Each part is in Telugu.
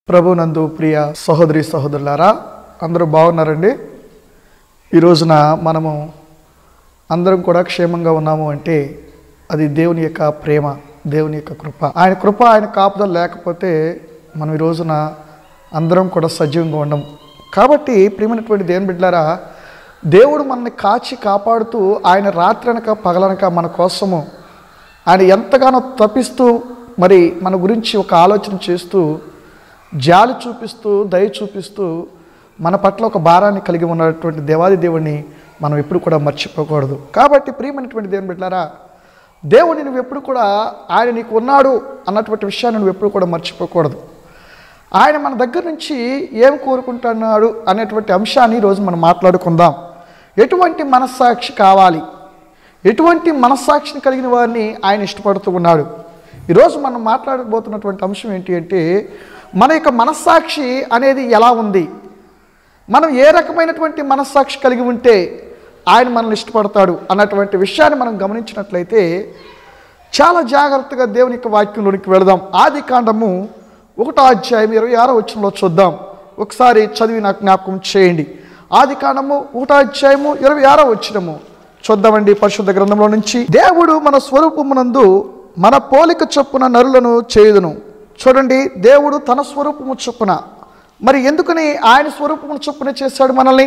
ప్రభునందు ప్రియ సహోదరి సహోదరులారా అందరూ బాగున్నారండి. ఈ రోజున మనము అందరం కూడా క్షేమంగా ఉన్నాము అంటే అది దేవుని యొక్క ప్రేమ, దేవుని యొక్క కృప. ఆయన కృప, ఆయన కాపుదల లేకపోతే మనం ఈ రోజున అందరం కూడా సజీవంగా ఉండము. కాబట్టి ప్రియమైనటువంటి దేవుని బిడ్డలారా, దేవుడు మనల్ని కాచి కాపాడుతూ ఆయన రాత్రనక పగలనక మన కోసము ఆయన ఎంతగానో తప్పిస్తూ మరి మన గురించి ఒక ఆలోచన చేస్తూ జాలి చూపిస్తూ దయ చూపిస్తూ మన పట్ల ఒక భారాన్ని కలిగి ఉన్నటువంటి దేవాది దేవుడిని మనం ఎప్పుడు కూడా మర్చిపోకూడదు. కాబట్టి ప్రియమైనటువంటి దేవుని బిడ్డలారా, దేవుడిని నువ్వు ఎప్పుడు కూడా ఆయన నీకు ఉన్నాడు అన్నటువంటి విషయాన్ని నువ్వు ఎప్పుడు కూడా మర్చిపోకూడదు. ఆయన మన దగ్గర నుంచి ఏం కోరుకుంటున్నాడు అనేటువంటి అంశాన్ని ఈరోజు మనం మాట్లాడుకుందాం. ఎటువంటి మనస్సాక్షి కావాలి, ఎటువంటి మనస్సాక్షిని కలిగిన వారిని ఆయన ఇష్టపడుతూ ఉన్నాడు. ఈరోజు మనం మాట్లాడబోతున్నటువంటి అంశం ఏంటి అంటే, మన యొక్క మనస్సాక్షి అనేది ఎలా ఉంది, మనం ఏ రకమైనటువంటి మనస్సాక్షి కలిగి ఉంటే ఆయన మనల్ని ఇష్టపడతాడు అన్నటువంటి విషయాన్ని మనం గమనించినట్లయితే చాలా జాగ్రత్తగా దేవుని యొక్క వాక్యంలోనికి వెళదాం. ఆదికాండము 1వ అధ్యాయం 26వ వచనంలో చూద్దాం. ఒకసారి చదివి నాకు జ్ఞాపకం చేయండి. ఆదికాండము 1వ అధ్యాయము 26వ వచనము చూద్దామండి. పరిశుద్ధ గ్రంథంలో నుంచి, దేవుడు మన స్వరూపమునందు మన పోలిక చొప్పున నరులను చేయుదును. చూడండి, దేవుడు తన స్వరూపము చొప్పున, మరి ఎందుకని ఆయన స్వరూపము చొప్పున చేశాడు మనల్ని?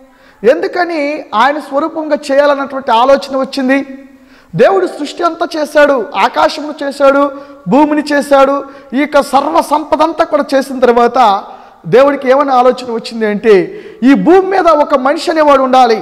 ఎందుకని ఆయన స్వరూపంగా చేయాలన్నటువంటి ఆలోచన వచ్చింది? దేవుడు సృష్టి అంతా చేశాడు, ఆకాశమును చేశాడు, భూమిని చేశాడు, ఈ యొక్క సర్వ సంపద అంతా కూడా చేసిన తర్వాత దేవుడికి ఏమైనా ఆలోచన వచ్చింది అంటే, ఈ భూమి మీద ఒక మనిషి అనేవాడు ఉండాలి.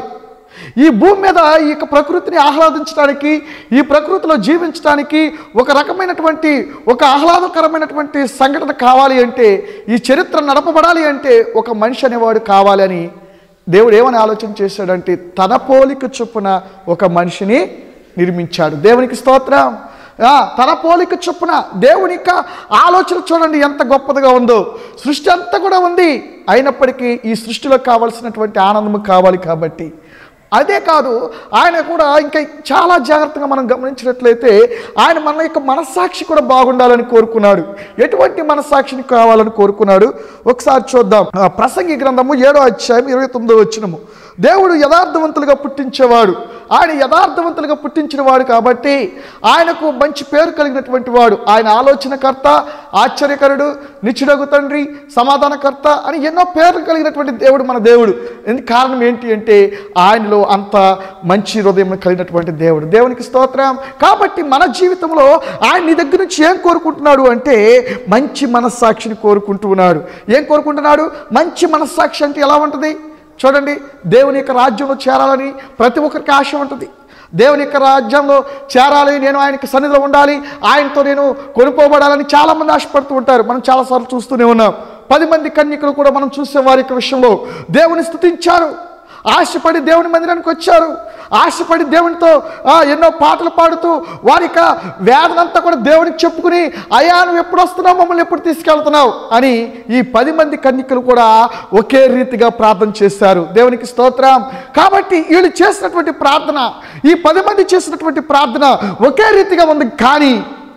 ఈ భూమి మీద ఈ యొక్క ప్రకృతిని ఆహ్లాదించడానికి, ఈ ప్రకృతిలో జీవించడానికి ఒక రకమైనటువంటి ఒక ఆహ్లాదకరమైనటువంటి సంఘటన కావాలి అంటే, ఈ చరిత్ర నడపబడాలి అంటే ఒక మనిషి అనేవాడు కావాలి అని దేవుడు ఏమని ఆలోచన చేశాడంటే, తన పోలిక చొప్పున ఒక మనిషిని నిర్మించాడు. దేవునికి స్తోత్రం. తన పోలిక చొప్పున దేవుని యొక్క ఆలోచన చూడండి ఎంత గొప్పదిగా ఉందో. సృష్టి అంతా కూడా ఉంది, అయినప్పటికీ ఈ సృష్టిలో కావాల్సినటువంటి ఆనందం కావాలి. కాబట్టి అదే కాదు, ఆయన కూడా ఇంకా చాలా జాగ్రత్తగా మనం గమనించినట్లయితే ఆయన మన యొక్క మనస్సాక్షి కూడా బాగుండాలని కోరుకున్నాడు. ఎటువంటి మనస్సాక్షిని కావాలని కోరుకున్నాడు ఒకసారి చూద్దాం. ప్రసంగి గ్రంథము 7వ అధ్యాయం 29వ వచనము, దేవుడు యథార్థవంతులుగా పుట్టించేవాడు. ఆయన యథార్థవంతులుగా పుట్టించిన వాడు కాబట్టి ఆయనకు మంచి పేరు కలిగినటువంటి వాడు. ఆయన ఆలోచనకర్త, ఆశ్చర్యకరుడు, నిత్యుడగు తండ్రి, సమాధానకర్త అని ఎన్నో పేర్లు కలిగినటువంటి దేవుడు మన దేవుడు. కారణం ఏంటి అంటే ఆయనలో అంత మంచి హృదయం కలిగినటువంటి దేవుడు. దేవునికి స్తోత్రం. కాబట్టి మన జీవితంలో ఆయన నీ దగ్గర నుంచి ఏం కోరుకుంటున్నాడు అంటే మంచి మనస్సాక్షిని కోరుకుంటున్నాడు. ఏం కోరుకుంటున్నాడు? మంచి మనస్సాక్షి అంటే ఎలా ఉంటుంది చూడండి. దేవుని యొక్క రాజ్యంలో చేరాలని ప్రతి ఒక్కరికి ఆశ ఉంటుంది. దేవుని యొక్క రాజ్యంలో చేరాలి, నేను ఆయనకి సన్నిధిలో ఉండాలి, ఆయనతో నేను కొనుక్కోబడాలని చాలామంది ఆశపడుతూ ఉంటారు. మనం చాలాసార్లు చూస్తూనే ఉన్నాం. 10 మంది కన్యకలు కూడా మనం చూసే వారి యొక్క విషయంలో దేవుని స్తుతించారు, ఆశపడి దేవుని మందిరానికి వచ్చారు, ఆశపడి దేవునితో ఎన్నో పాటలు పాడుతూ వారి యొక్క వేదనంతా కూడా దేవునికి చెప్పుకుని, అయ్యా నువ్వు ఎప్పుడు వస్తున్నావు, మమ్మల్ని ఎప్పుడు తీసుకెళ్తున్నావు అని ఈ 10 మంది కన్యకలు కూడా ఒకే రీతిగా ప్రార్థన చేశారు. దేవునికి స్తోత్రం. కాబట్టి వీళ్ళు చేసినటువంటి ప్రార్థన, ఈ 10 మంది చేసినటువంటి ప్రార్థన ఒకే రీతిగా ఉంది. కానీ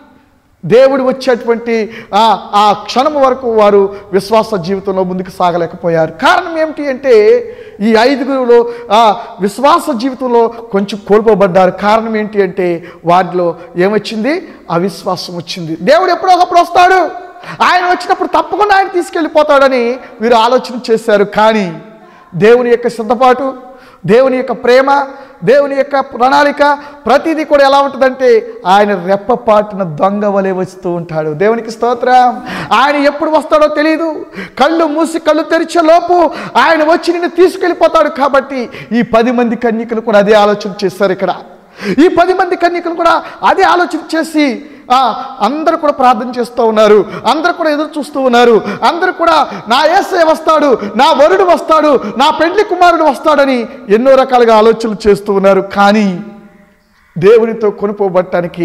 దేవుడు వచ్చేటువంటి ఆ క్షణం వరకు వారు విశ్వాస జీవితంలో ముందుకు సాగలేకపోయారు. కారణం ఏమిటి అంటే ఈ 5గురులో విశ్వాస జీవితంలో కొంచెం కోల్పోబడ్డారు. కారణం ఏంటి అంటే వారిలో ఏమొచ్చింది? అవిశ్వాసం వచ్చింది. దేవుడు ఎప్పుడో ఒకప్పుడు వస్తాడు, ఆయన వచ్చినప్పుడు తప్పకుండా ఆయన తీసుకెళ్ళిపోతాడని వీరు ఆలోచన చేశారు. కానీ దేవుని యొక్క సిద్ధపాటు, దేవుని యొక్క ప్రేమ, దేవుని యొక్క ప్రణాళిక ప్రతిదీ కూడా ఎలా ఉంటుందంటే ఆయన రెప్పపాటున దొంగ వలె వస్తూ ఉంటాడు. దేవునికి స్తోత్రం. ఆయన ఎప్పుడు వస్తాడో తెలియదు. కళ్ళు మూసి కళ్ళు తెరిచే లోపు ఆయన వచ్చి నిన్ను తీసుకెళ్ళిపోతాడు. కాబట్టి ఈ 10 మంది కన్యకలు కూడా అదే ఆలోచన చేశారు. ఇక్కడ ఈ 10 మంది కన్యకలు కూడా అదే ఆలోచన చేసి అందరూ కూడా ప్రార్థన చేస్తూ ఉన్నారు, అందరూ కూడా ఎదురు చూస్తూ ఉన్నారు. అందరూ కూడా నా యేసయ్య వస్తాడు, నా వరుడు వస్తాడు, నా పెండ్లి కుమారుడు వస్తాడని ఎన్నో రకాలుగా ఆలోచనలు చేస్తూ ఉన్నారు. కానీ దేవునితో కొనుక్కోబట్టడానికి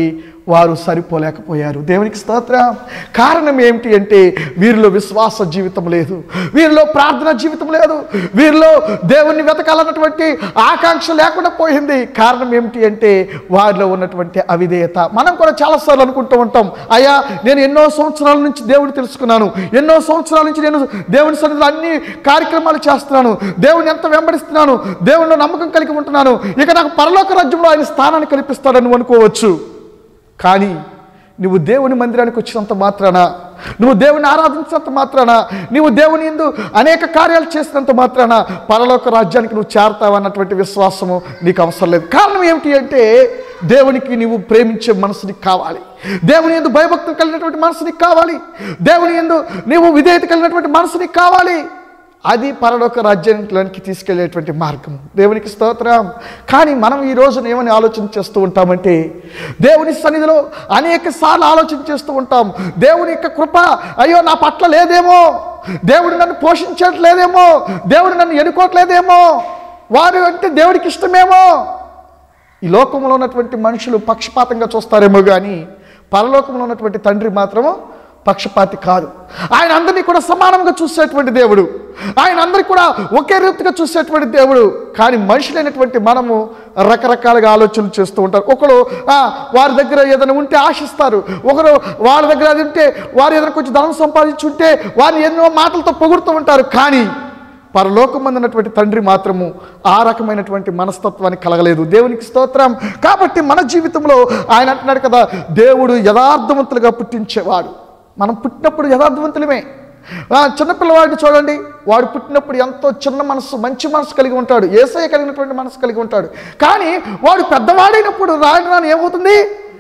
వారు సరిపోలేకపోయారు. దేవునికి స్తోత్రం. కారణం ఏమిటి అంటే వీరిలో విశ్వాస జీవితం లేదు, వీరిలో ప్రార్థన జీవితం లేదు, వీరిలో దేవుణ్ణి వెతకాలన్నటువంటి ఆకాంక్ష లేకుండా పోయింది. కారణం ఏమిటి అంటే వారిలో ఉన్నటువంటి అవిధేయత. మనం కూడా చాలాసార్లు అనుకుంటూ ఉంటాం, అయ్యా నేను ఎన్నో సంవత్సరాల నుంచి దేవుని తెలుసుకున్నాను, ఎన్నో సంవత్సరాల నుంచి నేను దేవుని సన్నిధిలో అన్ని కార్యక్రమాలు చేస్తున్నాను, దేవుని ఎంత వెంబడిస్తున్నాను, దేవునిలో నమ్మకం కలిగి ఉంటున్నాను, ఇక నాకు పరలోక రాజ్యంలో ఆయన స్థానాన్ని కల్పిస్తాడని అనుకోవచ్చు. కానీ నువ్వు దేవుని మందిరానికి వచ్చినంత మాత్రాన, నువ్వు దేవుని ఆరాధించినంత మాత్రాన, నువ్వు దేవుని యందు అనేక కార్యాలు చేసినంత మాత్రాన పరలోక రాజ్యానికి నువ్వు చేరతావన్నటువంటి విశ్వాసము నీకు అవసరం లేదు. కారణం ఏమిటి అంటే దేవునికి నీవు ప్రేమించే మనసు నీకు కావాలి, దేవుని యందు భయభక్తులు కలిగినటువంటి మనసు నీకు కావాలి, దేవుని యందు నీవు విధేయత కలిగినటువంటి మనసు నీకు కావాలి. అది పరలోక రాజ్యానికి తీసుకెళ్లేటువంటి మార్గం. దేవునికి స్తోత్రం. కానీ మనం ఈ రోజున ఏమని ఆలోచన చేస్తూ ఉంటామంటే దేవుని సన్నిధిలో అనేక సార్లు ఆలోచన చేస్తూ ఉంటాం, దేవుని యొక్క కృప అయ్యో నా పట్ల లేదేమో, దేవుడు నన్ను పోషించట్లేదేమో, దేవుడు నన్ను ఎన్నుకోవట్లేదేమో, వారు అంటే దేవుడికి ఇష్టమేమో. ఈ లోకంలో ఉన్నటువంటి మనుషులు పక్షపాతంగా చూస్తారేమో కానీ పరలోకంలో ఉన్నటువంటి తండ్రి మాత్రము పక్షపాతి కాదు. ఆయన అందరినీ కూడా సమానంగా చూసేటువంటి దేవుడు, ఆయన అందరికీ కూడా ఒకే రీతిగా చూసేటువంటి దేవుడు. కానీ మనుషులైనటువంటి మనము రకరకాలుగా ఆలోచనలు చేస్తూ ఉంటారు. ఒకరు వారి దగ్గర ఏదైనా ఉంటే ఆశిస్తారు, ఒకరు వారి దగ్గర అది ఉంటే వారు ఏదైనా కొంచెం ధనం సంపాదించుంటే వారిని ఎన్నో మాటలతో పొగుడుతూ ఉంటారు. కానీ పరలోకమందున్నటువంటి తండ్రి మాత్రము ఆ రకమైనటువంటి మనస్తత్వాన్ని కలగలేదు. దేవునికి స్తోత్రం. కాబట్టి మన జీవితంలో ఆయన అంటున్నాడు కదా, దేవుడు యథార్థవంతులుగా పుట్టించేవాడు. మనం పుట్టినప్పుడు యథార్థవంతులమే. చిన్నపిల్లవాడిని చూడండి, వాడు పుట్టినప్పుడు ఎంతో చిన్న మనసు, మంచి మనసు కలిగి ఉంటాడు, యేసయ్య కలిగినటువంటి మనసు కలిగి ఉంటాడు. కానీ వాడు పెద్దవాడైనప్పుడు రాను ఏమవుతుంది,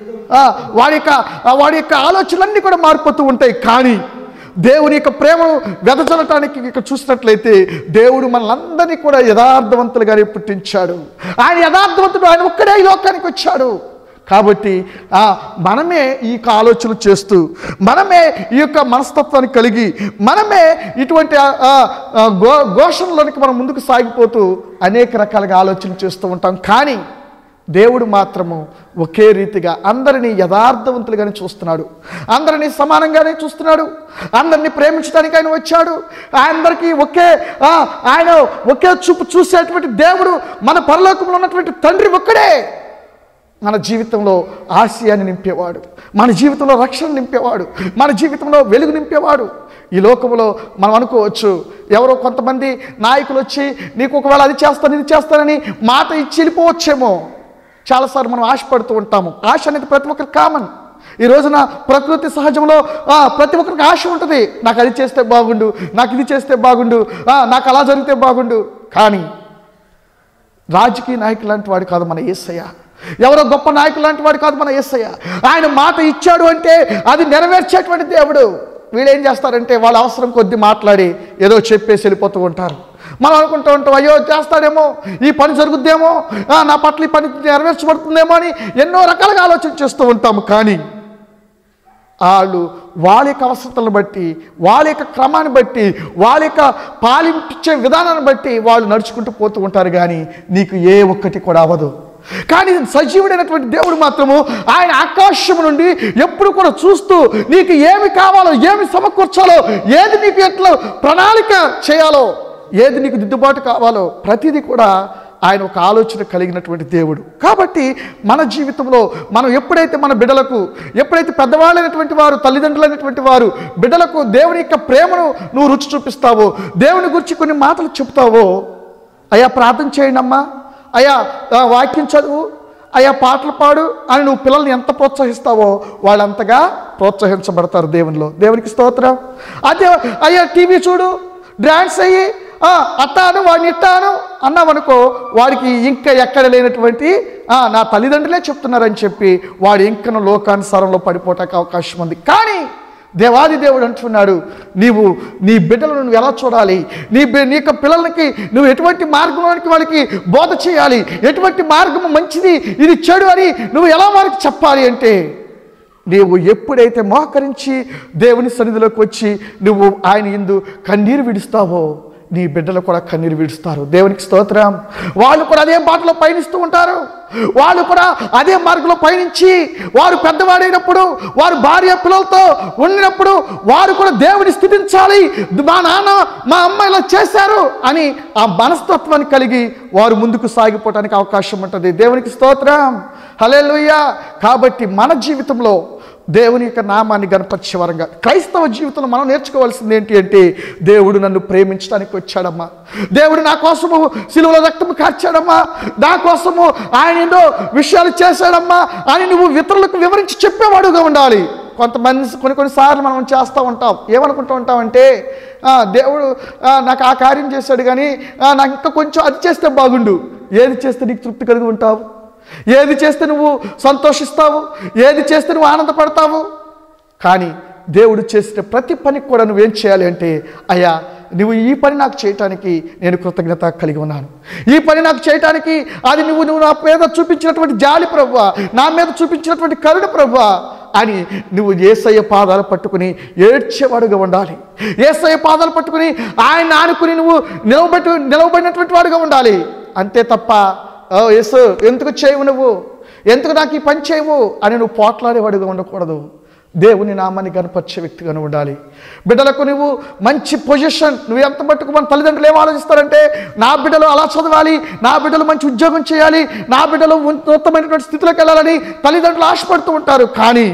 వాడి యొక్క ఆలోచనలన్నీ కూడా మారిపోతూ ఉంటాయి. కానీ దేవుని యొక్క ప్రేమను వెదజల్లటానికి ఇక చూసినట్లయితే దేవుడు మనల్ని కూడా యథార్థవంతులుగానే పుట్టించాడు. ఆయన యథార్థవంతుడు, ఆయన ఒక్కడే ఈ లోకానికి వచ్చాడు. కాబట్టి మనమే ఈ యొక్క ఆలోచనలు చేస్తూ, మనమే ఈ యొక్క మనస్తత్వాన్ని కలిగి, మనమే ఇటువంటి ఘోషణలోనికి మనం ముందుకు సాగిపోతూ అనేక రకాలుగా ఆలోచనలు చేస్తూ ఉంటాం. కానీ దేవుడు మాత్రము ఒకే రీతిగా అందరినీ యథార్థవంతులుగానే చూస్తున్నాడు, అందరినీ సమానంగానే చూస్తున్నాడు, అందరినీ ప్రేమించడానికి ఆయన వచ్చాడు. అందరికీ ఆయన ఒకే చూపు చూసేటువంటి దేవుడు, మన పరలోకంలో ఉన్నటువంటి తండ్రి ఒక్కడే. మన జీవితంలో ఆశయాన్ని నింపేవాడు, మన జీవితంలో రక్షణ నింపేవాడు, మన జీవితంలో వెలుగు నింపేవాడు. ఈ లోకంలో మనం అనుకోవచ్చు, ఎవరో కొంతమంది నాయకులు వచ్చి నీకు ఒకవేళ అది చేస్తాను ఇది చేస్తానని మాట ఇచ్చి వెళ్ళిపోవచ్చేమో. చాలాసార్లు మనం ఆశపడుతూ ఉంటాము. ఆశ అనేది ప్రతి ఒక్కరికి కామన్. ఈ రోజున ప్రకృతి సహజంలో ప్రతి ఒక్కరికి ఆశ ఉంటుంది, నాకు అది చేస్తే బాగుండు, నాకు ఇది చేస్తే బాగుండు, నాకు అలా జరిగితే బాగుండు. కానీ రాజకీయ నాయకులు లాంటి వాడు కాదు మన యేసయ్య, ఎవరో గొప్ప నాయకులు లాంటి వాడు కాదు మన యేసయ్య. ఆయన మాట ఇచ్చాడు అంటే అది నెరవేర్చేటువంటి దేవుడు. వీళ్ళేం చేస్తారంటే వాళ్ళ అవసరం కొద్ది మాట్లాడి ఏదో చెప్పేసి వెళ్ళిపోతూ ఉంటారు. మనం అనుకుంటూ ఉంటాం, అయ్యో చేస్తాడేమో, ఈ పని జరుగుద్దేమో, నా పట్ల ఈ పని నెరవేర్చబడుతుందేమో అని ఎన్నో రకాలుగా ఆలోచన చేస్తూ ఉంటాము. కానీ వాళ్ళ యొక్క అవసరతలను బట్టి, వాళ్ళ యొక్క క్రమాన్ని బట్టి, వాళ్ళ యొక్క పాలించే విధానాన్ని బట్టి వాళ్ళు నడుచుకుంటూ పోతూ ఉంటారు. కానీ నీకు ఏ ఒక్కటి కూడా అవ్వదు. కానీ సజీవుడైనటువంటి దేవుడు మాత్రము ఆయన ఆకాశం నుండి ఎప్పుడు కూడా చూస్తూ నీకు ఏమి కావాలో, ఏమి సమకూర్చాలో, ఏది నీకు ఎట్లా ప్రణాళిక చేయాలో, ఏది నీకు దిద్దుబాటు కావాలో ప్రతిదీ కూడా ఆయన ఒక ఆలోచన కలిగినటువంటి దేవుడు. కాబట్టి మన జీవితంలో మనం ఎప్పుడైతే మన బిడ్డలకు, ఎప్పుడైతే పెద్దవాళ్ళైనటువంటి వారు, తల్లిదండ్రులైనటువంటి వారు బిడ్డలకు దేవుని యొక్క ప్రేమను నువ్వు రుచి చూపిస్తావో, దేవుని గురించి కొన్ని మాటలు చెప్తావో, అయ్యా ప్రార్థన చేయండి అమ్మా, అయ్యా వాక్యం చదువు, అయ్యా పాటలు పాడు అని నువ్వు పిల్లల్ని ఎంత ప్రోత్సహిస్తావో వాళ్ళంతగా ప్రోత్సహించబడతారు దేవునిలో. దేవునికి స్తోత్రం. అదే అయ్యా టీవీ చూడు, డ్యాన్స్ అయ్యి అట్టాను వాడిని ఇట్టాను అన్నావనుకో, వాడికి ఇంకా ఎక్కడ లేనటువంటి నా తల్లిదండ్రులే చెప్తున్నారని చెప్పి వాడు ఇంకను లోకానుసారంలో పడిపోటానికి అవకాశం ఉంది. కానీ దేవాది దేవుడు అంటున్నాడు, నీ బిడ్డలను నువ్వు ఎలా చూడాలి, నీ యొక్క పిల్లలకి నువ్వు ఎటువంటి మార్గంలోనికి వాళ్ళకి బోధ చేయాలి, ఎటువంటి మార్గము మంచిది ఇది చెడు అని నువ్వు ఎలా వారికి చెప్పాలి అంటే, నీవు ఎప్పుడైతే మోకరించి దేవుని సన్నిధిలోకి వచ్చి నువ్వు ఆయన యందు కన్నీరు విడుస్తావో, నీ బిడ్డలు కూడా కన్నీరు విడుస్తారు. దేవునికి స్తోత్రం. వాళ్ళు కూడా అదే బాటలో పయనిస్తూ ఉంటారు. వాళ్ళు కూడా అదే మార్గంలో పయనించి వారు పెద్దవాడైనప్పుడు, వారు భార్య పిల్లలతో ఉన్నప్పుడు వారు కూడా దేవుని స్తుతించాలి. మా నాన్న మా అమ్మ ఇలా చేశారు అని ఆ మనస్తత్వాన్ని కలిగి వారు ముందుకు సాగిపోవడానికి అవకాశం ఉంటుంది. దేవునికి స్తోత్రం. హల్లెలూయా. కాబట్టి మన జీవితంలో దేవుని యొక్క నామాన్ని గణపరిచే వరంగా క్రైస్తవ జీవితంలో మనం నేర్చుకోవాల్సింది ఏంటి అంటే, దేవుడు నన్ను ప్రేమించడానికి వచ్చాడమ్మా, దేవుడు నా కోసము సిలువలో రక్తము కార్చాడమ్మా, నా కోసము ఆయన ఎన్నో విషయాలు చేశాడమ్మా అని నువ్వు ఇతరులకు వివరించి చెప్పేవాడుగా ఉండాలి. కొన్నిసార్లు మనం చేస్తూ ఉంటాం. ఏమనుకుంటూ ఉంటామంటే, దేవుడు నాకు ఆ కార్యం చేశాడు కానీ నాకు ఇంకా కొంచెం అది చేస్తే బాగుండు. ఏది చేస్తే నీకు తృప్తి కలిగి ఉంటావు? ఏది చేస్తే నువ్వు సంతోషిస్తావు? ఏది చేస్తే నువ్వు ఆనందపడతావు? కానీ దేవుడు చేసిన ప్రతి పనికి కూడా నువ్వేం చేయాలి అంటే, అయ్యా నువ్వు ఈ పని నాకు చేయటానికి నేను కృతజ్ఞత కలిగి ఉన్నాను, ఈ పని నాకు చేయటానికి అది నువ్వు నా మీద చూపించినటువంటి జాలి ప్రభువా, నా మీద చూపించినటువంటి కరుణ ప్రభువా అని నువ్వు యేసయ్య పాదాలు పట్టుకుని ఏడ్చేవాడుగా ఉండాలి. యేసయ్య పాదాలు పట్టుకుని ఆయన ఆనుకుని నువ్వు నిలవబడినటువంటి వాడుగా ఉండాలి. అంతే తప్ప యేసు ఎందుకు చేయవు, నువ్వు ఎందుకు నాకు ఈ పని చేయవు అని నువ్వు పోట్లాడేవాడుగా ఉండకూడదు. దేవుని నామాన్ని కనపరిచే వ్యక్తిగాను ఉండాలి. బిడ్డలకు నువ్వు మంచి పొజిషన్, నువ్వు ఎంత మట్టుకు మన తల్లిదండ్రులు ఏం ఆలోచిస్తారంటే, నా బిడ్డలు అలా చదవాలి, నా బిడ్డలు మంచి ఉద్యోగం చేయాలి, నా బిడ్డలు ఉన్నతమైనటువంటి స్థితిలోకి వెళ్ళాలని తల్లిదండ్రులు ఆశపడుతూ ఉంటారు. కానీ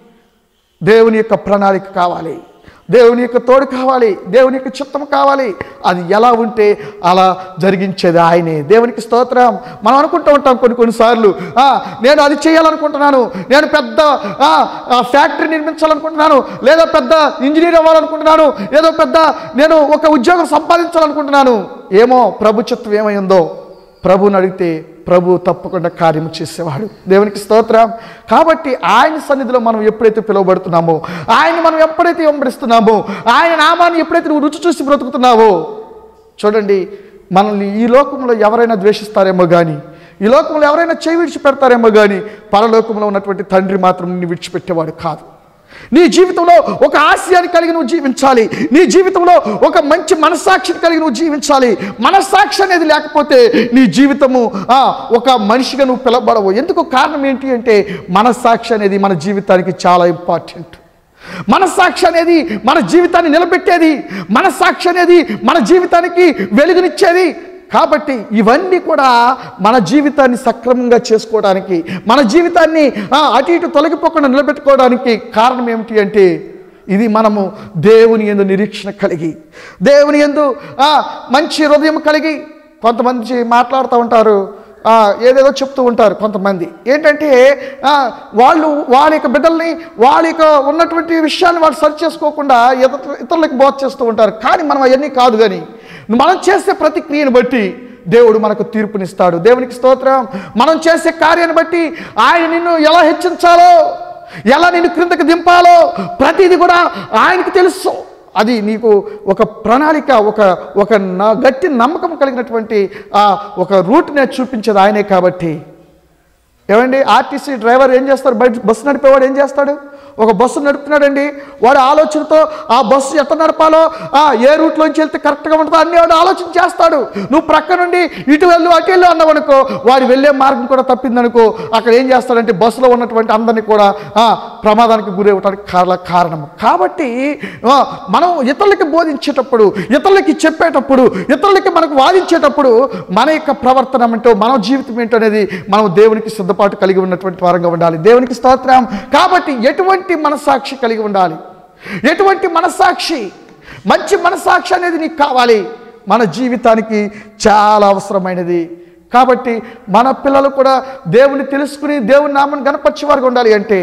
దేవుని యొక్క ప్రణాళిక కావాలి, దేవుని యొక్క తోడు కావాలి, దేవుని యొక్క చిత్తం కావాలి. అది ఎలా ఉంటే అలా జరిగించేది ఆయనే. దేవునికి స్తోత్రం. మనం అనుకుంటూ ఉంటాం కొన్నిసార్లు, నేను అది చేయాలనుకుంటున్నాను, నేను పెద్ద ఫ్యాక్టరీ నిర్మించాలనుకుంటున్నాను, లేదా పెద్ద ఇంజనీర్ అవ్వాలనుకుంటున్నాను, ఏదో పెద్ద నేను ఒక ఉద్యోగం సంపాదించాలనుకుంటున్నాను. ఏమో ప్రభు చిత్తం ఏమైందో ప్రభుని అడిగితే ప్రభు తప్పకుండా కార్యము చేసేవాడు. దేవునికి స్తోత్రం. కాబట్టి ఆయన సన్నిధిలో మనం ఎప్పుడైతే పిలువబడుతున్నామో, ఆయన మనం ఎప్పుడైతే వెంబడిస్తున్నామో, ఆయన నామాన్ని ఎప్పుడైతే నువ్వు రుచి చూసి బ్రతుకుతున్నావో, చూడండి, మనల్ని ఈ లోకంలో ఎవరైనా ద్వేషిస్తారేమో కానీ, ఈ లోకంలో ఎవరైనా చేయి విడిచిపెడతారేమో కానీ, పరలోకంలో ఉన్నటువంటి తండ్రి మాత్రం నిన్ను విడిచిపెట్టేవాడు కాదు. నీ జీవితంలో ఒక ఆశయాన్ని కలిగి నువ్వు జీవించాలి. నీ జీవితంలో ఒక మంచి మనస్సాక్షిని కలిగి నువ్వు జీవించాలి. మనస్సాక్షి అనేది లేకపోతే నీ జీవితము ఒక మనిషిగా నువ్వు పిలవబడవు. ఎందుకు? కారణం ఏంటి అంటే, మనస్సాక్షి అనేది మన జీవితానికి చాలా ఇంపార్టెంట్. మనస్సాక్షి అనేది మన జీవితాన్ని నిలబెట్టేది, మనస్సాక్షి అనేది మన జీవితానికి వెలుగునిచ్చేది. కాబట్టి ఇవన్నీ కూడా మన జీవితాన్ని సక్రమంగా చేసుకోవడానికి, మన జీవితాన్ని అటు ఇటు తొలగిపోకుండా నిలబెట్టుకోవడానికి కారణం ఏమిటి అంటే, ఇది మనము దేవుని యందు నిరీక్షణ కలిగి, దేవుని యందు మంచి హృదయం కలిగి. కొంతమంది మాట్లాడుతూ ఉంటారు, ఏదేదో చెప్తూ ఉంటారు. కొంతమంది ఏంటంటే, వాళ్ళ యొక్క బిడ్డల్ని, వాళ్ళ యొక్క ఉన్నటువంటి విషయాన్ని వాళ్ళు సరి చేసుకోకుండా ఇతరులకు బోధ చేస్తూ ఉంటారు. కానీ మనం అవన్నీ కాదు, కానీ మనం చేసే ప్రతి క్రియను బట్టి దేవుడు మనకు తీర్పునిస్తాడు. దేవునికి స్తోత్రం. మనం చేసే కార్యాన్ని బట్టి ఆయన నిన్ను ఎలా హెచ్చించాలో, ఎలా నిన్ను క్రిందకి దింపాలో ప్రతిదీ కూడా ఆయనకు తెలుసు. అది నీకు ఒక ప్రణాళిక, ఒక గట్టి నమ్మకం కలిగినటువంటి ఒక రూట్ని చూపించేది ఆయనే. కాబట్టి ఏమండి, ఆర్టీసీ డ్రైవర్ ఏం చేస్తారు? బస్సు నడిపేవాడు ఏం చేస్తాడు? ఒక బస్సు నడుపుతున్నాడండి, వాడు ఆలోచనతో ఆ బస్సు ఎట్లా నడపాలో, ఏ రూట్లోంచి వెళ్తే కరెక్ట్గా ఉంటుందో అన్ని వాడు ఆలోచన చేస్తాడు. నువ్వు ప్రక్క నుండి ఇటు వెళ్ళు అటు వెళ్ళు అన్నావనుకో, వాడు వెళ్ళే మార్గం కూడా తప్పిందనుకో, అక్కడ ఏం చేస్తాడంటే బస్సులో ఉన్నటువంటి అందరినీ కూడా ప్రమాదానికి గురవడానికి కారణం. కాబట్టి మనం ఇతరులకి బోధించేటప్పుడు, ఇతరులకి చెప్పేటప్పుడు, ఇతరులకి మనకు వాదించేటప్పుడు మన యొక్క ప్రవర్తన ఏంటో, మన జీవితం ఏంటో అనేది మనం దేవునికి సిద్ధపాటు కలిగి ఉన్నటువంటి వారంగా ఉండాలి. దేవునికి స్తోత్రం. కాబట్టి ఎటువంటి మనస్సాక్షి కలిగి ఉండాలి? ఎటువంటి మనస్సాక్షి? మంచి మనస్సాక్షి అనేది నీకు కావాలి. మన జీవితానికి చాలా అవసరమైనది. కాబట్టి మన పిల్లలు కూడా దేవుని తెలుసుకుని దేవుని నామాన్ని గణపరిచేవారుగా ఉండాలి. అంటే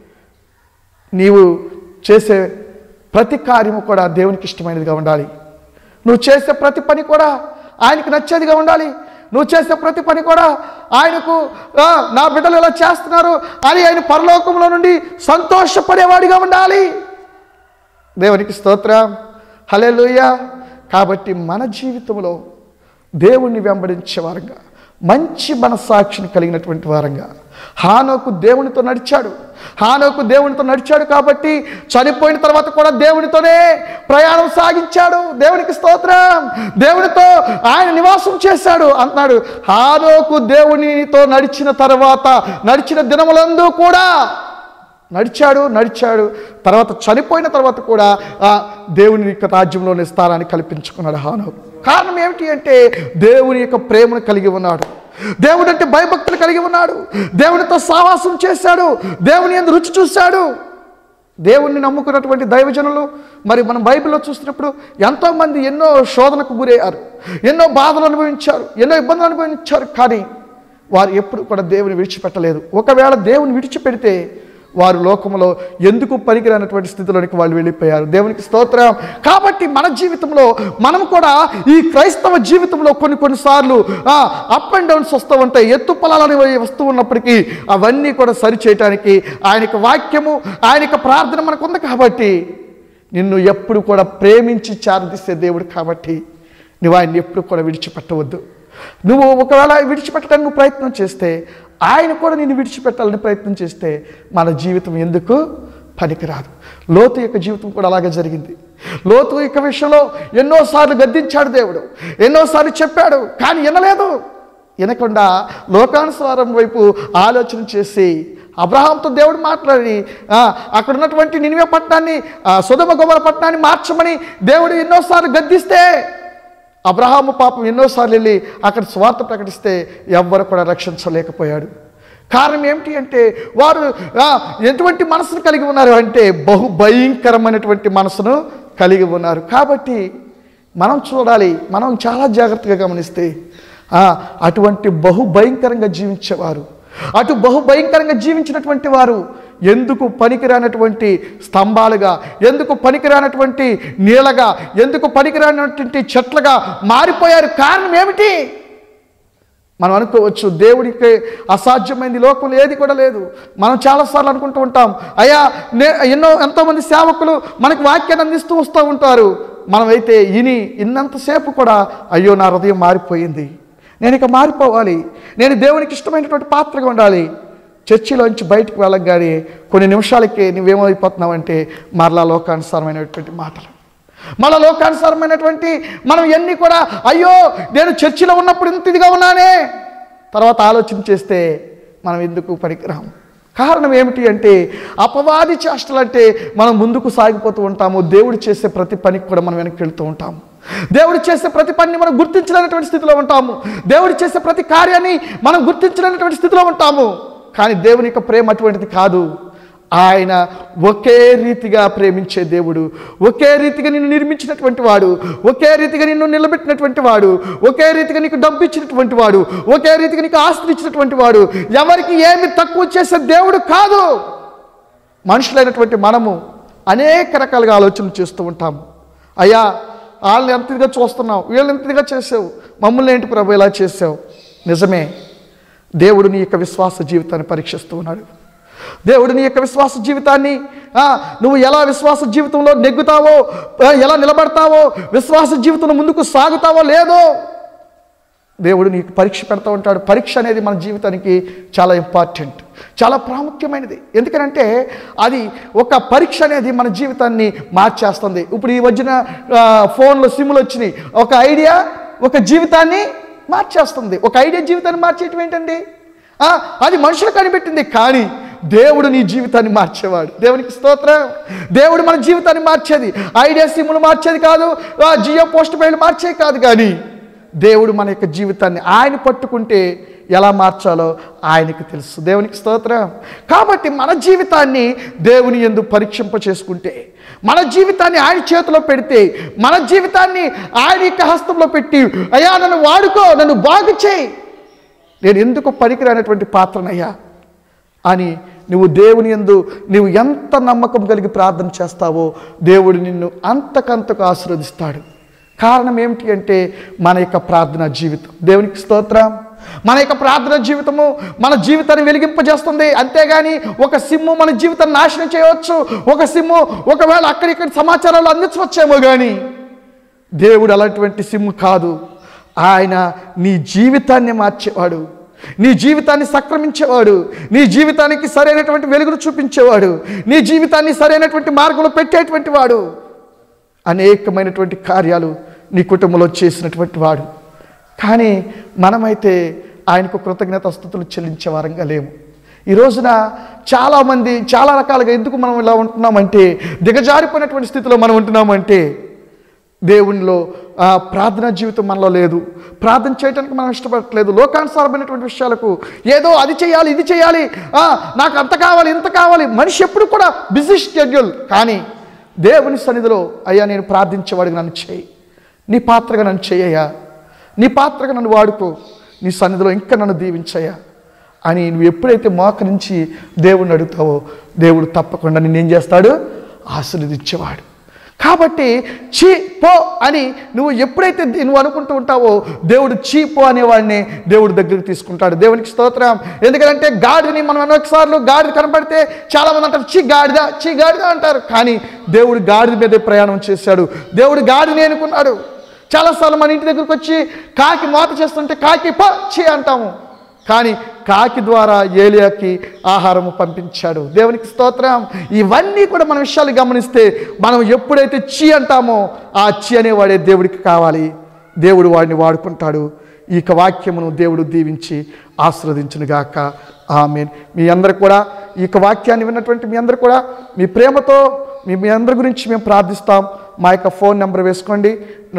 నీవు చేసే ప్రతి కార్యము కూడా దేవునికి ఇష్టమైనదిగా ఉండాలి. నువ్వు చేసే ప్రతి పని కూడా ఆయనకు నచ్చేదిగా ఉండాలి. నువ్వు చేసే ప్రతి పని కూడా ఆయనకు, నా బిడ్డలు ఎలా చేస్తున్నారు అని ఆయన పరలోకంలో నుండి సంతోషపడేవాడిగా ఉండాలి. దేవునికి స్తోత్రం. హల్లెలూయా. కాబట్టి మన జీవితంలో దేవుణ్ణి వెంబడించే వారంగా, మంచి మనస్సాక్షిని కలిగినటువంటి వారంగా, హానోకు దేవునితో నడిచాడు. హానోకు దేవునితో నడిచాడు కాబట్టి చనిపోయిన తర్వాత కూడా దేవునితోనే ప్రయాణం సాగించాడు. దేవునికి స్తోత్రం. దేవునితో ఆయన నివాసం చేశాడు అంటున్నాడు. హానోకు దేవునితో నడిచిన తర్వాత నడిచిన దినములందు కూడా నడిచాడు. తర్వాత చనిపోయిన తర్వాత కూడా దేవుని యొక్క రాజ్యంలోని స్థానాన్ని కల్పించుకున్నాడు హానోకు. కారణం ఏమిటి అంటే దేవుని యొక్క ప్రేమను కలిగి ఉన్నాడు. దేవుడు అంటే భయభక్తులు కలిగి ఉన్నాడు. దేవునితో సావాసం చేశాడు. దేవుని యందు రుచి చూశాడు. దేవుణ్ణి నమ్ముకున్నటువంటి దైవజనులు మరి మనం బైబిల్లో చూసినప్పుడు ఎంతోమంది ఎన్నో శోధనకు గురయ్యారు, ఎన్నో బాధలు అనుభవించారు, ఎన్నో ఇబ్బందులు అనుభవించారు. కానీ వారు ఎప్పుడు కూడా దేవుని విడిచిపెట్టలేదు. ఒకవేళ దేవుని విడిచిపెడితే వారు లోకంలో ఎందుకు పనికిరానటువంటి స్థితిలోనికి వాళ్ళు వెళ్ళిపోయారు. దేవునికి స్తోత్రం. కాబట్టి మన జీవితంలో మనం కూడా ఈ క్రైస్తవ జీవితంలో కొన్నిసార్లు అప్ అండ్ డౌన్స్ వస్తూ ఉంటాయి. ఎత్తు పొలాలని వస్తూ ఉన్నప్పటికీ అవన్నీ కూడా సరిచేయటానికి ఆయనకి వాక్యము, ఆయనకి ప్రార్థన మనకు ఉంది. కాబట్టి నిన్ను ఎప్పుడు కూడా ప్రేమించి చారదీసే దేవుడు కాబట్టి నువ్వు ఆయన్ని ఎప్పుడు కూడా విడిచిపెట్టవద్దు. నువ్వు ఒకవేళ విడిచిపెట్టడానికి నువ్వు ప్రయత్నం చేస్తే ఆయన కూడా నిన్ను విడిచిపెట్టాలని ప్రయత్నం చేస్తే మన జీవితం ఎందుకు పనికిరాదు. లోతు యొక్క జీవితం కూడా అలాగే జరిగింది. లోతు యొక్క విషయంలో ఎన్నోసార్లు గద్దించాడు దేవుడు, ఎన్నోసార్లు చెప్పాడు, కానీ వినలేదు. వినకుండా లోకానుసారం వైపు ఆలోచన చేసి అబ్రహాంతో దేవుడు మాట్లాడి అక్కడ ఉన్నటువంటి నినివే పట్టణాన్ని, సొదొమ గొమొర్రా పట్టణాన్ని మార్చమని దేవుడు ఎన్నోసార్లు గద్దిస్తే అబ్రహాము పాపం ఎన్నోసార్లు వెళ్ళి అక్కడ స్వార్థ ప్రకటిస్తే ఎవ్వరు కూడా రక్షించలేకపోయాడు. కారణం ఏమిటి అంటే వారు ఎటువంటి మనసును కలిగి ఉన్నారు అంటే భయంకరమైనటువంటి మనసును కలిగి ఉన్నారు. కాబట్టి మనం చూడాలి, మనం చాలా జాగ్రత్తగా గమనిస్తే అటువంటి భయంకరంగా జీవించేవారు, భయంకరంగా జీవించినటువంటి వారు ఎందుకు పనికిరానటువంటి స్తంభాలుగా, ఎందుకు పనికిరానటువంటి నీళ్ళగా, ఎందుకు పనికిరానటువంటి చెట్లుగా మారిపోయారు. కారణం ఏమిటి? మనం అనుకోవచ్చు దేవుడికి అసాధ్యమైంది లోకంలో ఏది కూడా లేదు. మనం చాలాసార్లు అనుకుంటూ ఉంటాం, అయ్యా ఎంతోమంది సేవకులు మనకు వాక్యాన్ని అందిస్తూ వస్తూ ఉంటారు. మనమైతే ఇన్నంతసేపు కూడా అయ్యో నా హృదయం మారిపోయింది, నేను ఇక మారిపోవాలి, నేను దేవునికి ఇష్టమైనటువంటి పాత్రగా ఉండాలి. చర్చిలోంచి బయటకు వెళ్ళగానే కొన్ని నిమిషాలకి నువ్వేమైపోతున్నావంటే మరలా లోకానుసారమైనటువంటి మాటలు, మళ్ళా లోకానుసారమైనటువంటి మనం ఎన్ని కూడా అయ్యో నేను చర్చిలో ఉన్నప్పుడు ఇంత ఇదిగా ఉన్నానే, తర్వాత ఆలోచన చేస్తే మనం ఎందుకు పనికిరాము. కారణం ఏమిటి అంటే అపవాది చేష్టలు అంటే మనం ముందుకు సాగిపోతూ ఉంటాము. దేవుడు చేసే ప్రతి పనికి కూడా మనం వెనక్కి వెళ్తూ ఉంటాము. దేవుడు చేసే ప్రతి పనిని మనం గుర్తించలేనటువంటి స్థితిలో ఉంటాము. దేవుడు చేసే ప్రతి కార్యాన్ని మనం గుర్తించలేనటువంటి స్థితిలో ఉంటాము. కానీ దేవుని యొక్క ప్రేమ అటువంటిది కాదు. ఆయన ఒకే రీతిగా ప్రేమించే దేవుడు, ఒకే రీతిగా నిన్ను నిర్మించినటువంటి వాడు, ఒకే రీతిగా నిన్ను నిలబెట్టినటువంటి వాడు, ఒకే రీతిగా నీకు డబ్బు ఇచ్చినటువంటి వాడు, ఒకే రీతిగా నీకు ఆస్తి ఇచ్చినటువంటి వాడు, ఎవరికి ఏమి తక్కువ చేసే దేవుడు కాదు. మనుషులైనటువంటి మనము అనేక రకాలుగా ఆలోచనలు చేస్తూ ఉంటాము. అయ్యా వాళ్ళని ఎంత ఇదిగా చూస్తున్నావు, వీళ్ళని ఎంత ఇదిగా చేసావు, మమ్మల్ని ఏంటి ప్రభు ఇలా చేసావు. నిజమే, దేవుడు నీ యొక్క విశ్వాస జీవితాన్ని పరీక్షిస్తూ ఉన్నాడు. దేవుడు నీ యొక్క విశ్వాస జీవితాన్ని నువ్వు ఎలా విశ్వాస జీవితంలో నెగ్గుతావో, ఎలా నిలబడతావో, విశ్వాస జీవితంలో ముందుకు సాగుతావో లేదో దేవుడు నీకు పరీక్ష పెడతా ఉంటాడు. పరీక్ష అనేది మన జీవితానికి చాలా ఇంపార్టెంట్, చాలా ప్రాముఖ్యమైనది. ఎందుకంటే అది ఒక పరీక్ష అనేది మన జీవితాన్ని మార్చేస్తుంది. ఇప్పుడు ఈ మధ్యన ఫోన్లో సిమ్లు వచ్చినాయి. ఒక ఐడియా ఒక జీవితాన్ని మార్చేస్తుంది. ఒక ఐడియా జీవితాన్ని మార్చేయటం ఏంటండి? అది మనుషులు కనిపెట్టింది, కానీ దేవుడు నీ జీవితాన్ని మార్చేవాడు. దేవునికి స్తోత్రం. దేవుడు మన జీవితాన్ని మార్చేది ఐడియా సిమ్లు మార్చేది కాదు, జియో పోస్ట్ పెయిడ్లు మార్చేది కాదు. కానీ దేవుడు మన యొక్క జీవితాన్ని ఆయన పట్టుకుంటే ఎలా మార్చాలో ఆయనకి తెలుసు. దేవునికి స్తోత్రం. కాబట్టి మన జీవితాన్ని దేవుని యందు పరీక్షింప చేసుకుంటే, మన జీవితాన్ని ఆయన చేతిలో పెడితే, మన జీవితాన్ని ఆయన యొక్క హస్తంలో పెట్టి అయ్యా నన్ను వాడుకో, నన్ను బాగు చేయి, నేను ఎందుకు పనికిరానటువంటి పాత్రనయ్యా అని నువ్వు దేవుని యందు నువ్వు ఎంత నమ్మకం కలిగి ప్రార్థన చేస్తావో దేవుడు నిన్ను అంతకంతకు ఆశీర్వదిస్తాడు. కారణం ఏమిటి అంటే మన యొక్క ప్రార్థనా జీవితం. దేవునికి స్తోత్రం. మన యొక్క ప్రార్థన జీవితము మన జీవితాన్ని వెలిగింపజేస్తుంది. అంతేగాని ఒక సిమ్ము మన జీవితాన్ని నాశనం చేయవచ్చు, ఒక సిమ్ము ఒకవేళ అక్కడిక్కడ సమాచారాలు అందించవచ్చేమో, కానీ దేవుడు అలాంటి సిమ్ము కాదు. ఆయన నీ జీవితాన్ని మార్చేవాడు, నీ జీవితాన్ని సక్రమించేవాడు, నీ జీవితానికి సరైనటువంటి వెలుగును చూపించేవాడు, నీ జీవితాన్ని సరైనటువంటి మార్గంలో పెట్టేటువంటి వాడు, అనేకమైనటువంటి కార్యాలు నీ కుటుంబంలో చేసినటువంటి వాడు. కానీ మనమైతే ఆయనకు కృతజ్ఞతాస్తుతులు చెల్లించే వారంగా లేము. ఈ రోజున చాలామంది చాలా రకాలుగా ఎందుకు మనం ఇలా ఉంటున్నామంటే, దిగజారిపోయినటువంటి స్థితిలో మనం ఉంటున్నామంటే దేవునిలో ప్రార్థనా జీవితం మనలో లేదు, ప్రార్థన చేయడానికి మనం ఇష్టపడట్లేదు. లోకానుసారమైనటువంటి విషయాలకు ఏదో అది చేయాలి, ఇది చేయాలి, నాకు అంత కావాలి, ఇంత కావాలి. మనిషి ఎప్పుడు కూడా బిజీ షెడ్యూల్. కానీ దేవుని సన్నిధిలో, అయ్యా నేను ప్రార్థించేవాడికి నన్ను చేయి, నీ పాత్రగా నన్ను చేయయ్యా, నీ పాత్రగా నన్ను వాడుకో, నీ సన్నిధిలో ఇంకా నన్ను దీవించయ్యా అని నువ్వు ఎప్పుడైతే మోకరించి దేవుడిని అడుగుతావో, దేవుడు తప్పకుండా నిన్నేం చేస్తాడు? ఆశీర్వదించేవాడు. కాబట్టి చీ పో అని నువ్వు ఎప్పుడైతే నువ్వు అనుకుంటూ ఉంటావో, దేవుడు చీ పో అనేవాడిని దేవుడు దగ్గరికి తీసుకుంటాడు. దేవునికి స్తోత్రం. ఎందుకంటే గాడిదని మనం అనేకసార్లు గాడిద కనపడితే చాలామంది అంటారు చీ గాడిద, చీ గాడిద అంటారు. కానీ దేవుడు గాడిద మీదే ప్రయాణం చేశాడు. దేవుడు గాడిని అనుకున్నాడు. చాలాసార్లు మన ఇంటి దగ్గరికి వచ్చి కాకి మోత చేస్తుంటే కాకి పో చీ అంటాము. కానీ కాకి ద్వారా ఏలియాకి ఆహారము పంపించాడు. దేవునికి స్తోత్రం. ఇవన్నీ కూడా మన విషయాలు గమనిస్తే మనం ఎప్పుడైతే చీ అంటామో ఆ చీ అనేవాడే దేవుడికి కావాలి. దేవుడు వాడిని వాడుకుంటాడు. ఈ వాక్యమును దేవుడు దీవించి ఆశీర్వదించునుగాక. ఆమేన్. మీ అందరూ కూడా ఈ వాక్యాన్ని విన్నటువంటి మీ అందరూ కూడా మీ ప్రేమతో మీ అందరి గురించి మేము ప్రార్థిస్తాం. మా యొక్క ఫోన్ నెంబర్ వేసుకోండి,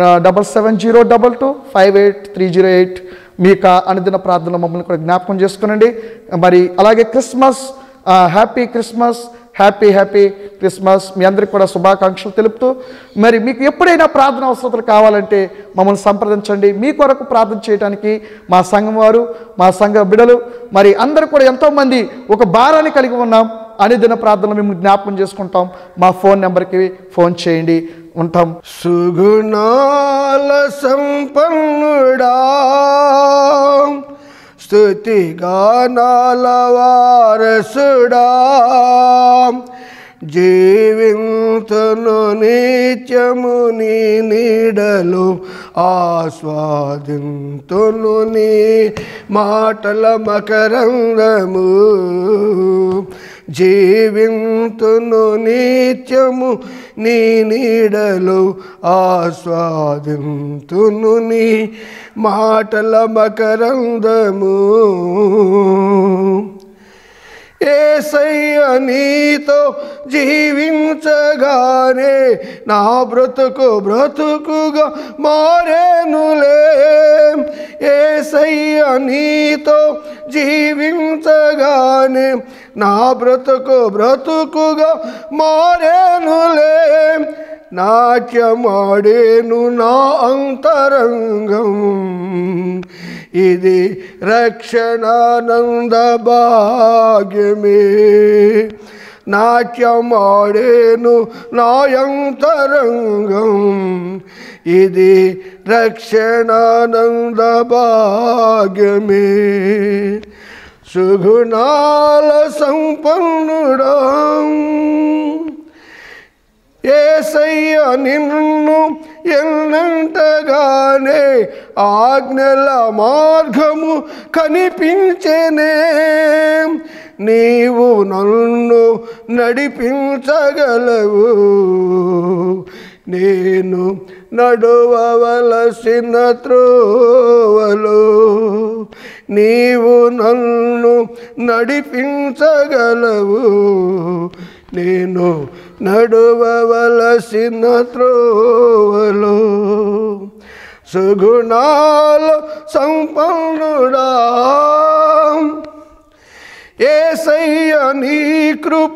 7702225838. మీ యొక్క అనుదిన ప్రార్థనలో మమ్మల్ని కూడా జ్ఞాపకం చేసుకునండి. మరి అలాగే Christmas, happy Christmas, happy Christmas మీ అందరికీ కూడా శుభాకాంక్షలు తెలుపుతూ, మరి మీకు ఎప్పుడైనా ప్రార్థన అవసరతలు కావాలంటే మమ్మల్ని సంప్రదించండి. మీ కొరకు ప్రార్థన చేయడానికి మా సంఘం వారు, మా సంఘ బిడ్డలు, మరి అందరూ కూడా ఎంతోమంది ఒక భారాన్ని కలిగి ఉన్నాం. అనుదిన ప్రార్థనలు మేము జ్ఞాపకం చేసుకుంటాం. మా ఫోన్ నెంబర్కి ఫోన్ చేయండి. ఉంటాం. సుగుణాల సంపన్నుడా, స్తుతి గానాల వారసుడా, జీవింతును నిత్యము నీ నీడలు, ఆస్వాదింతును నీ మాటల మకరందము. జీవింతును నిత్యము నీ నీడలు, ఆస్వాదింతును నీ మాటల మకరందము. యేసయ్య నీతో జీవించగానే నా బ్రతుకుగా మారేనులే. యేసయ్య నీతో జీవించగానే నా బ్రతుకుగా మారేనులే. నాట్యమాడేను నా అంతరంగం, ఇది రక్షణానంద భాగ్యమే. నాట్యమాడేను నా అంతరంగం, ఇది రక్షణానంద భాగ్యమే. సుగుణాల సంపన్నుడా, యేసయ్య నిన్ను ఎన్నంటగానే ఆజ్ఞల మార్గము కనిపించెనే. నీవు నన్ను నడిపించగలవు, నేను నడువవలసిన త్రోవలో. నీవు నన్ను నడిపించగలవు, నేను నడువవలసిన త్రోవలో. సుగుణాల సంపన్నుడా, యేసయ్య నీ కృప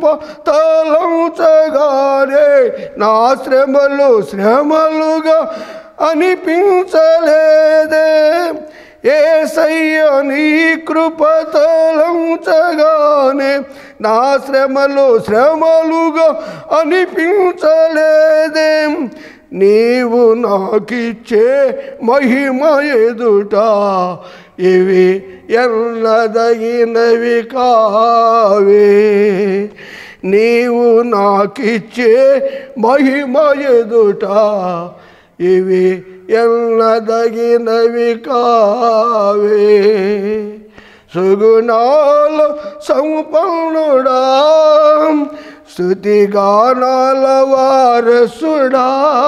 తలంచగానే నా శ్రమలుగా అనిపించలేదే. యేసయ్య నీ కృప తలంచగానే నా శ్రమలుగా అనిపించలేదే. నీవు నాకిచ్చే మహిమ ఎదుట ఇవి ఎన్నదగినవి కావే. నీవు నాకిచ్చే మహిమ ఎదుట ఇవి ఎన్నదగినవి కావే. సుగుణాల సంపన్నుడా, స్తుతిగానాల వారసుడా,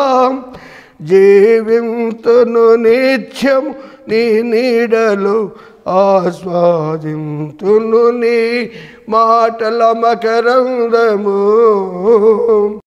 జీవింతును నిత్యం నీ నీడలు, ఆస్వాదింతును నీ మాటల మకరందము.